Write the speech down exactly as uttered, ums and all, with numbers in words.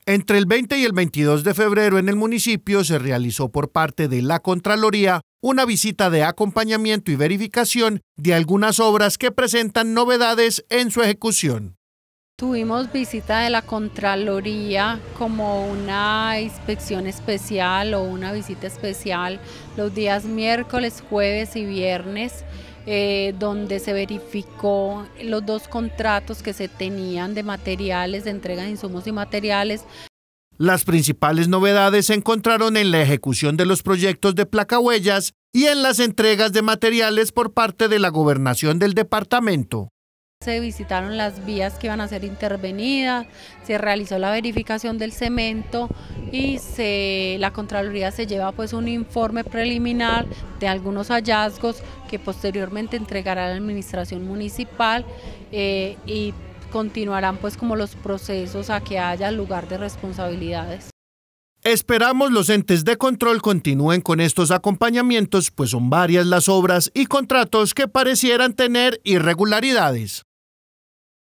Entre el veinte y el veintidós de febrero en el municipio se realizó por parte de la Contraloría una visita de acompañamiento y verificación de algunas obras que presentan novedades en su ejecución. Tuvimos visita de la Contraloría como una inspección especial o una visita especial los días miércoles, jueves y viernes, eh, donde se verificó los dos contratos que se tenían de materiales, de entrega de insumos y materiales. Las principales novedades se encontraron en la ejecución de los proyectos de placahuellas y en las entregas de materiales por parte de la gobernación del departamento. Se visitaron las vías que iban a ser intervenidas, se realizó la verificación del cemento y se, la Contraloría se lleva pues un informe preliminar de algunos hallazgos que posteriormente entregará la administración municipal eh, y continuarán pues como los procesos a que haya lugar de responsabilidades. Esperamos los entes de control continúen con estos acompañamientos, pues son varias las obras y contratos que parecieran tener irregularidades.